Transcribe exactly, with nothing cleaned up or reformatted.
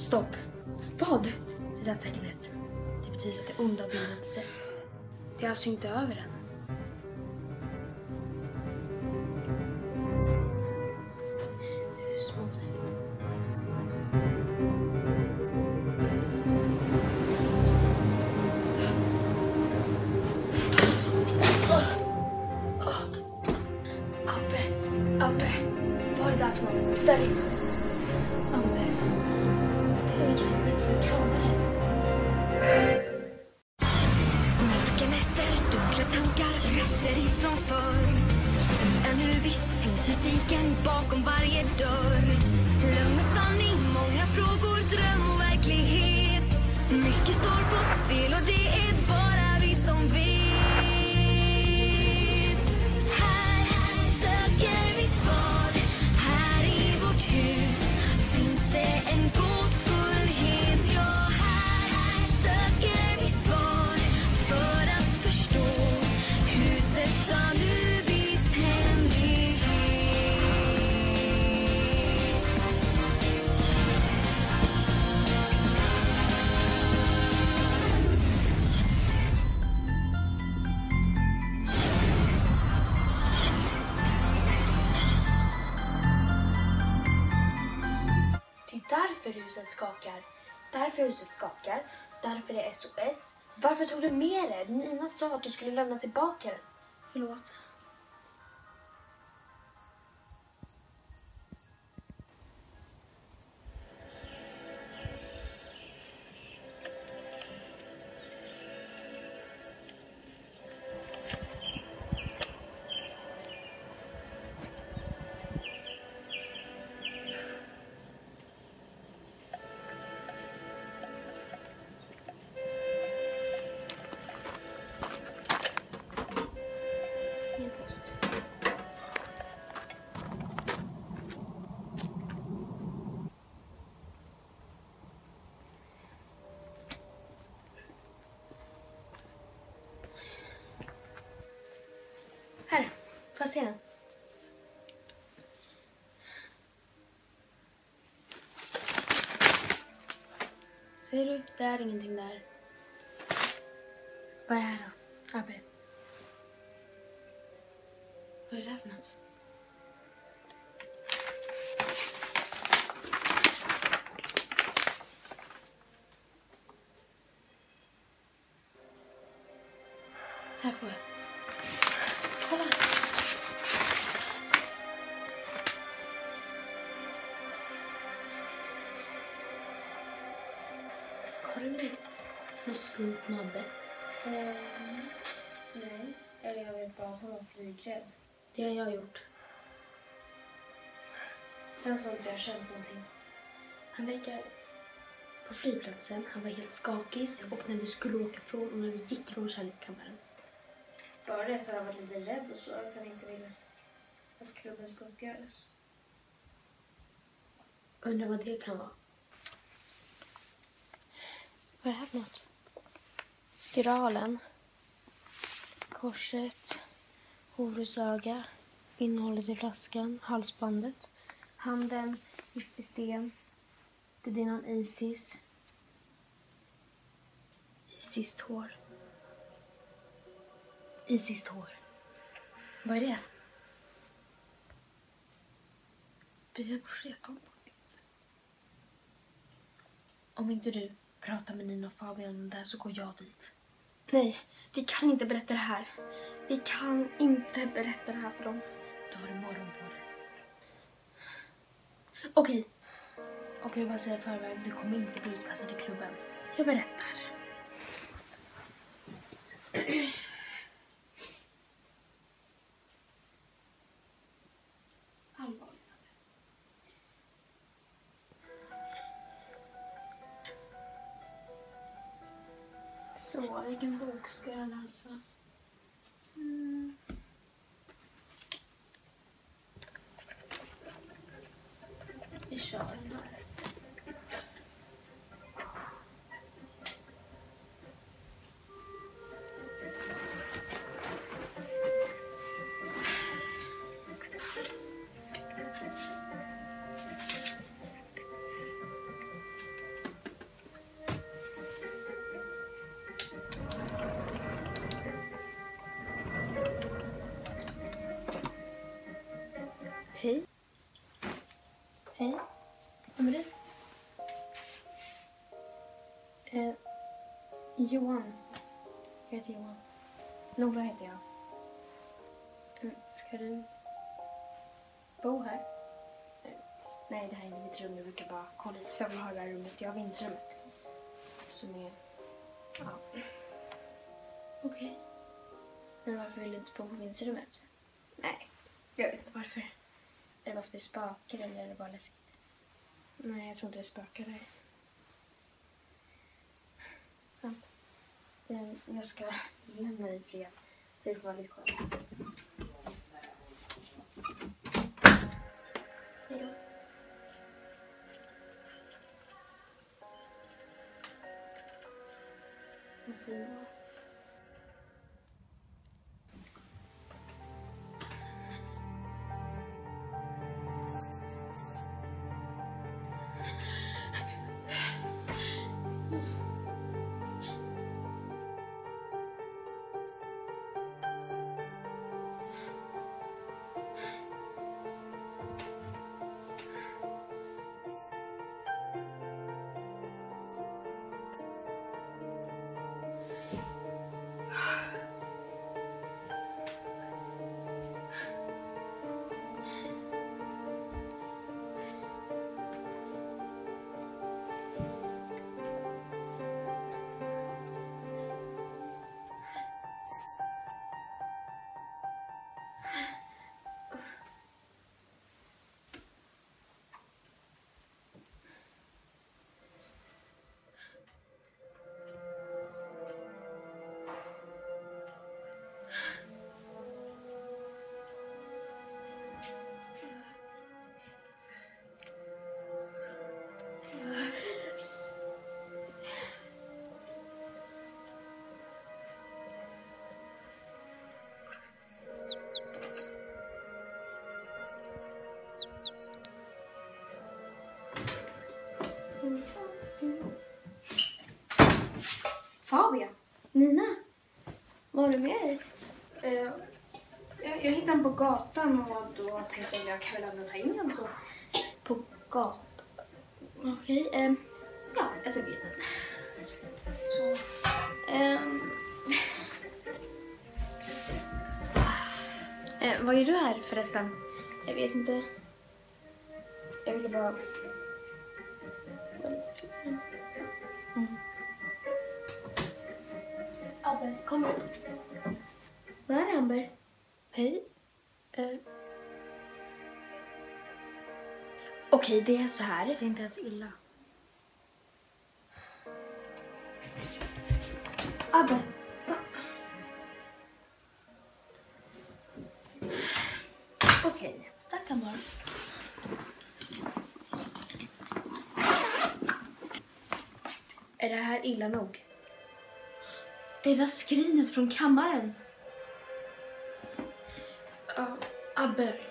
Stopp. Vad? Det där tecknet. Det betyder att det onda har blivit sett. Det är alltså inte över än. Husmoder. Abbe, Abbe, vad är det där för något? Där inne. Abbe, det är skrivet från kammaren. Mörka nätter, dunkla tankar, röster ifrån förr. Ännu viss finns mystiken bakom varje dörr. Lögn och sanning, många frågor, dröm och verklighet. Mycket står på spel och det är bara vi som vet. Därför huset skakar. Därför huset skakar. Därför är S O S. Varför tog du med det? Nina sa att du skulle lämna tillbaka den. Förlåt. Här, får jag se den? Ser du? Det är ingenting där. Vad är det här då? Abbe. Vad är det här för något? Här får jag. Kolla. Har du märkt något skumt med Abbe? Um, nej. Eller jag vet bara att hon var flygrädd. Det har jag gjort. Sen så har inte jag känt någonting. Han verkar på flygplatsen. Han var helt skakig. Och när vi skulle åka från och när vi gick från kärlekskammaren. Bara det att han var lite rädd och så att han inte ville att klubben ska uppgöras. Undrar vad det kan vara. Vad är det här för något? Spiralen. Korset. Horusöga. Innehållet i flaskan. Halsbandet. Handen. Giftig sten. Gudinnan Isis. Isis hår. Isis hår. Vad är det? Vi är på Fretonparket. Om inte du pratar med Nina och Fabian om det här så går jag dit. Nej, vi kan inte berätta det här. Vi kan inte berätta det här för dem. Du har imorgon på dig. Okej. Okej, vad säger förväg? Du kommer inte bli utkastad i klubben. Jag berättar. Allvarligt. Så, vilken bok ska jag läsa? Mm. Vi kör den här. Hej. Hej. Vem är du? Eh, Johan. Jag heter Johan. Nora heter jag. Mm, ska du bo här? Eh, nej, det här är inte mitt rum. Jag brukar bara kolla lite för jag vill ha det här rummet. Jag har vindsrummet. Som är... Ja. Okej. Okay. Men varför vill du inte bo på vindsrummet? Nej, jag vet inte varför. Är det varför det spökar eller är det bara läskigt? Nej, jag tror inte det spökar där. Ja. Jag ska lämna dig i fred. Så det får vara lite skönt. Hej då. Vad fin du var. Fabian, Nina, vad har du med dig? Uh, jag, jag hittade den på gatan och då tänkte jag att jag kan väl ändå ta in den så på gatan. Okej, okay, um, ja, jag tog in den. Så, um, uh, vad är du här förresten? Jag vet inte. Jag ville bara... Mm. Amber, kom här. Vad är det, Amber? Hej. Uh. Okej, okay, det är så här. Det är inte ens illa. Amber, stopp. Okej, okay, stackarn bara. Är det här illa nog? Är det skrinet från kammaren? Uh, Abbe.